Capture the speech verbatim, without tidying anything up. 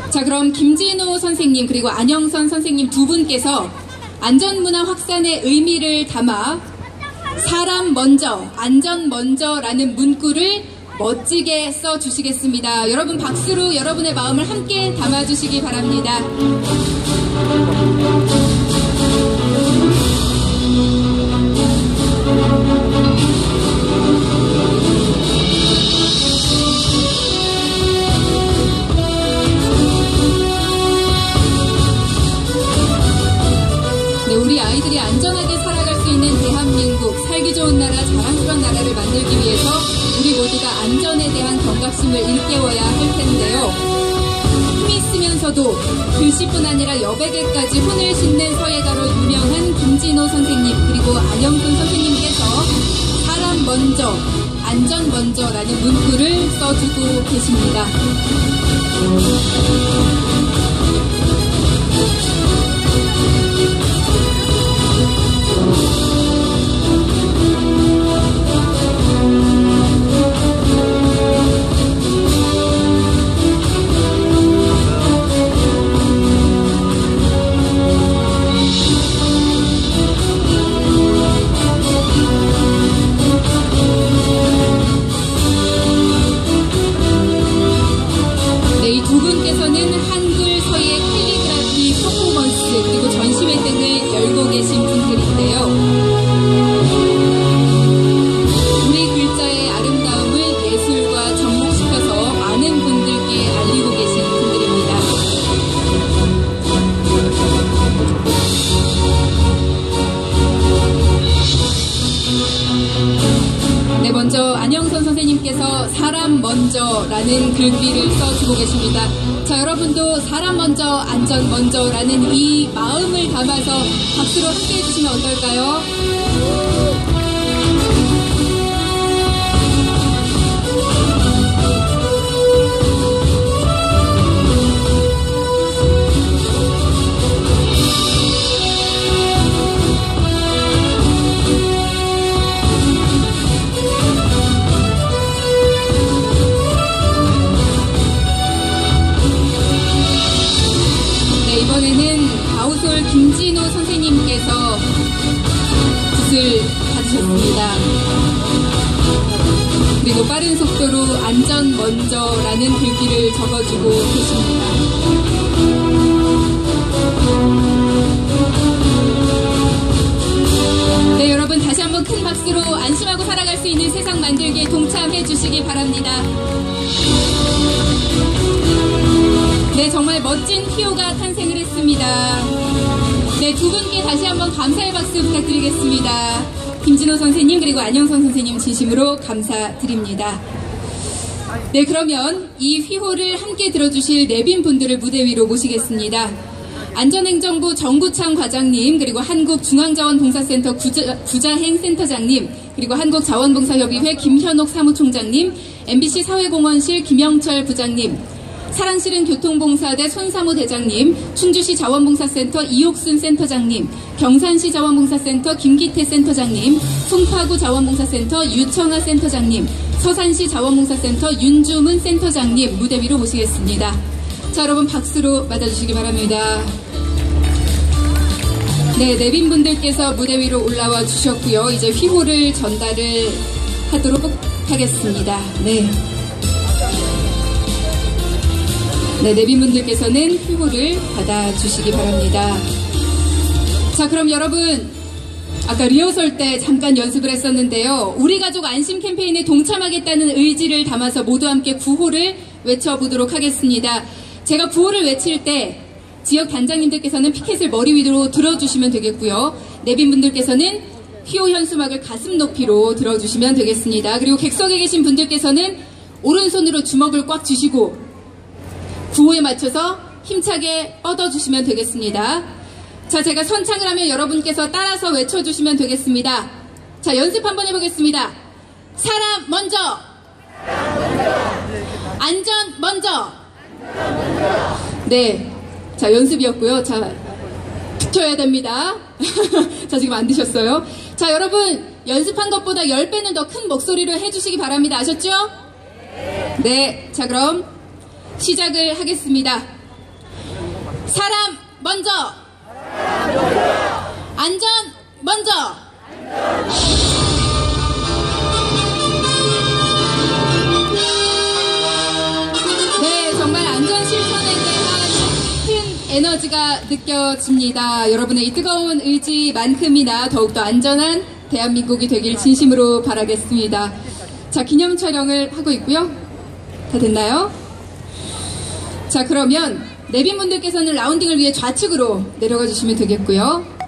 자, 그럼 김진호 선생님 그리고 안영선 선생님 두 분께서 안전문화 확산의 의미를 담아 사람 먼저, 안전 먼저라는 문구를 멋지게 써주시겠습니다. 여러분 박수로 여러분의 마음을 함께 담아주시기 바랍니다. 네, 우리 아이들이 안전하게 살아갈 수 있는 대한민국, 살기 좋은 나라, 자랑스러운 나라를 만들기 위해서 우리 모두가 안전에 대한 경각심을 일깨워야 할 텐데요. 힘이 있으면서도 글씨뿐 아니라 여백에까지 혼을 싣는 서예가로 유명한 김진호 선생님 그리고 안영선 선생님께서 사람 먼저, 안전 먼저라는 문구를 써주고 계십니다. 이 두 분께서는 한글 서예 캘리그라피 퍼포먼스 그리고 전시회 등을 열고 계신 분들인데요. 우리 글자의 아름다움을 예술과 접목시켜서 많은 분들께 알리고 계신 분들입니다. 네, 먼저 안영선 선생님께서 사람 먼저라는 글귀를 써주고 계십니다. 자, 여러분도 사람 먼저, 안전 먼저라는 이 마음을 담아서 박수로 함께 해주시면 어떨까요? 이번에는 가우솔 김진호 선생님께서 붓을 받으셨습니다. 그리고 빠른 속도로 안전 먼저라는 글귀를 적어주고 계십니다. 네, 여러분 다시 한번 큰 박수로 안심하고 살아갈 수 있는 세상 만들기에 동참해 주시기 바랍니다. 네, 정말 멋진 피오가 탄생을 했습니다. 네, 두 분께 다시 한번 감사의 박수 부탁드리겠습니다. 김진호 선생님 그리고 안영선 선생님 진심으로 감사드립니다. 네, 그러면 이 휘호를 함께 들어주실 내빈 분들을 무대 위로 모시겠습니다. 안전행정부 정구창 과장님 그리고 한국중앙자원봉사센터 구자, 구자행센터장님 그리고 한국자원봉사협의회 김현옥 사무총장님, 엠비씨 사회공헌실 김영철 부장님, 사랑실은 교통봉사대 손사무 대장님, 춘주시 자원봉사센터 이옥순 센터장님, 경산시 자원봉사센터 김기태 센터장님, 송파구 자원봉사센터 유청아 센터장님, 서산시 자원봉사센터 윤주문 센터장님 무대 위로 모시겠습니다. 자, 여러분 박수로 맞아주시기 바랍니다. 네, 내빈분들께서 무대 위로 올라와 주셨고요. 이제 휘호를 전달을 하도록 하겠습니다. 네. 네, 내빈분들께서는 휘호를 받아주시기 바랍니다. 자, 그럼 여러분, 아까 리허설 때 잠깐 연습을 했었는데요. 우리 가족 안심 캠페인에 동참하겠다는 의지를 담아서 모두 함께 구호를 외쳐보도록 하겠습니다. 제가 구호를 외칠 때 지역 단장님들께서는 피켓을 머리 위로 들어주시면 되겠고요. 내빈분들께서는 휘호 현수막을 가슴 높이로 들어주시면 되겠습니다. 그리고 객석에 계신 분들께서는 오른손으로 주먹을 꽉 쥐시고 구호에 맞춰서 힘차게 뻗어주시면 되겠습니다. 자, 제가 선창을 하면 여러분께서 따라서 외쳐주시면 되겠습니다. 자, 연습 한번 해보겠습니다. 사람 먼저, 안전 먼저. 네, 자, 연습이었고요. 자, 붙여야 됩니다. 자, 지금 안 드셨어요? 자, 여러분 연습한 것보다 십 배는 더 큰 목소리로 해주시기 바랍니다. 아셨죠? 네, 자, 그럼 시작을 하겠습니다. 사람 먼저. 안전 먼저. 네, 정말 안전 실천에 대한 큰 에너지가 느껴집니다. 여러분의 이 뜨거운 의지만큼이나 더욱더 안전한 대한민국이 되길 진심으로 바라겠습니다. 자, 기념 촬영을 하고 있고요. 다 됐나요? 자, 그러면 내빈분들께서는 라운딩을 위해 좌측으로 내려가 주시면 되겠고요.